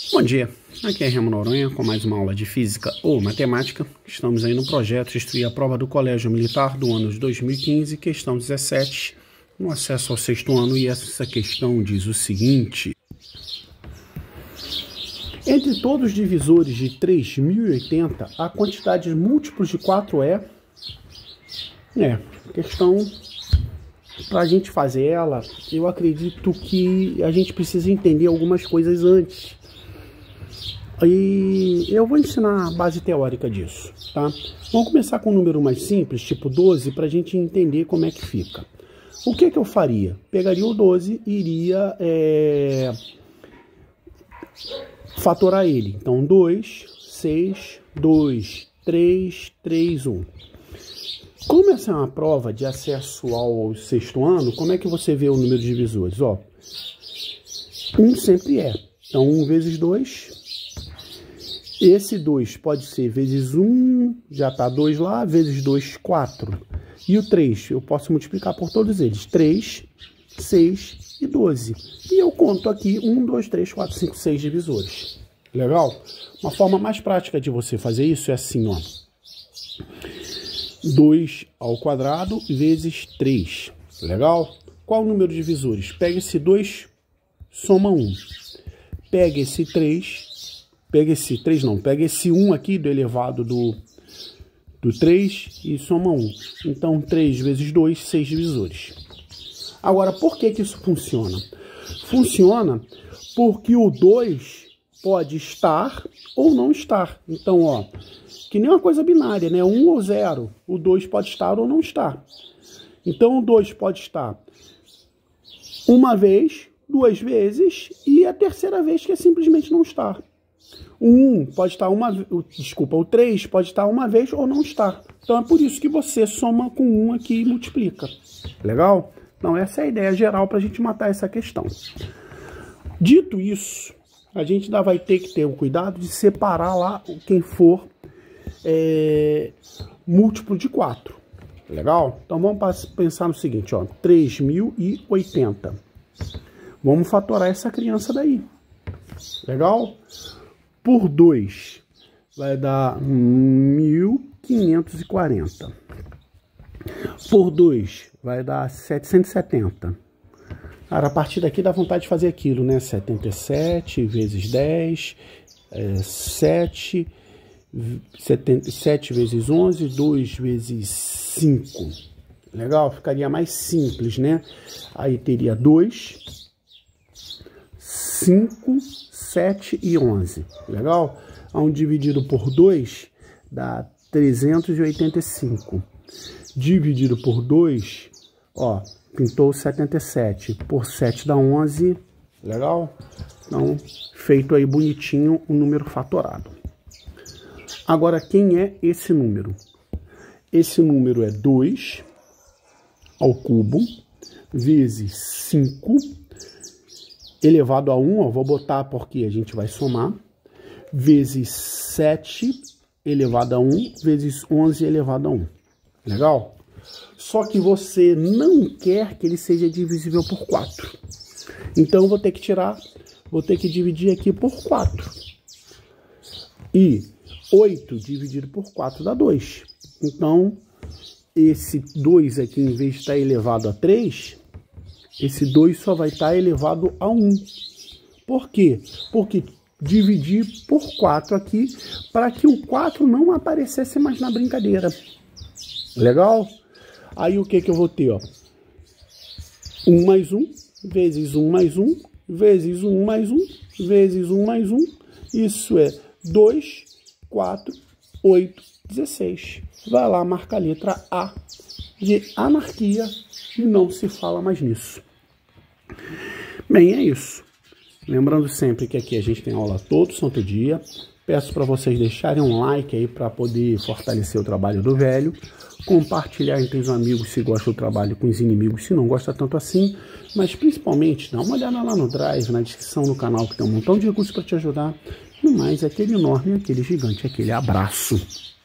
Bom dia, aqui é Remo Noronha com mais uma aula de Física ou Matemática. Estamos aí no projeto Instruir a Prova do Colégio Militar do ano de 2015, questão 17, no acesso ao sexto ano, e essa questão diz o seguinte: entre todos os divisores de 3.080, a quantidade de múltiplos de 4 questão, para a gente fazer ela, eu acredito que a gente precisa entender algumas coisas antes. E eu vou ensinar a base teórica disso, tá? Vamos começar com um número mais simples, tipo 12, para a gente entender como é que fica. O que eu faria? Pegaria o 12 e iria fatorar ele. Então, 2, 6, 2, 3, 3, 1. Como essa é uma prova de acesso ao sexto ano, como é que você vê o número de divisores? Ó, 1 sempre é. Então, 1 vezes 2... Esse 2 pode ser vezes 1, já está 2 lá, vezes 2, 4. E o 3, eu posso multiplicar por todos eles. 3, 6 e 12. E eu conto aqui 1, 2, 3, 4, 5, 6 divisores. Legal? Uma forma mais prática de você fazer isso é assim, ó. 2 ao quadrado vezes 3. Legal? Qual o número de divisores? Pega esse 2, soma 1. Pega esse 3... Pega esse 1 aqui do elevado do 3 e soma 1. Então, 3 vezes 2, 6 divisores. Agora, por que isso funciona? Funciona porque o 2 pode estar ou não estar. Então, ó, que nem uma coisa binária, né? 1 ou 0. O 2 pode estar ou não estar. Então, o 2 pode estar uma vez, 2 vezes e a terceira vez que é simplesmente não estar. O 1 pode estar o 3 pode estar uma vez ou não estar. Então é por isso que você soma com 1 aqui e multiplica. Legal? Então essa é a ideia geral para a gente matar essa questão. Dito isso, a gente ainda vai ter que ter o cuidado de separar lá quem for múltiplo de 4. Legal? Então vamos pensar no seguinte, ó, 3.080. Vamos fatorar essa criança daí. Legal? Por 2 vai dar 1.540. Por 2 vai dar 770. Cara, a partir daqui dá vontade de fazer aquilo, né? 77 vezes 10, 7 vezes 11, 2 vezes 5. Legal? Ficaria mais simples, né? Aí teria 2, 5, 7 e 11. Legal? Um dividido por 2 dá 385. Dividido por 2, ó, pintou 77. Por 7 dá 11. Legal? Então, feito aí bonitinho o número fatorado. Agora, quem é esse número? Esse número é 2 ao cubo vezes 5 elevado a 1, ó, vou botar porque a gente vai somar, vezes 7 elevado a 1, vezes 11 elevado a 1. Legal? Só que você não quer que ele seja divisível por 4. Então, eu vou ter que dividir aqui por 4. E 8 dividido por 4 dá 2. Então, esse 2 aqui, em vez de estar elevado a 3... esse 2 só vai estar elevado a 1. Por quê? Porque dividi por 4 aqui, para que o 4 não aparecesse mais na brincadeira. Legal? Aí o que eu vou ter? Ó? 1 mais 1, vezes 1 mais 1, vezes 1 mais 1, vezes 1 mais 1. Isso é 2, 4, 8, 16. Vai lá, marca a letra A de anarquia e não se fala mais nisso. Bem, é isso. Lembrando sempre que aqui a gente tem aula todo santo dia. Peço para vocês deixarem um like aí para poder fortalecer o trabalho do velho. Compartilhar entre os amigos se gosta do trabalho, com os inimigos se não gosta tanto assim. Mas principalmente, dá uma olhada lá no Drive, na descrição do canal, que tem um montão de recursos para te ajudar. E mais, aquele enorme, aquele gigante, aquele abraço.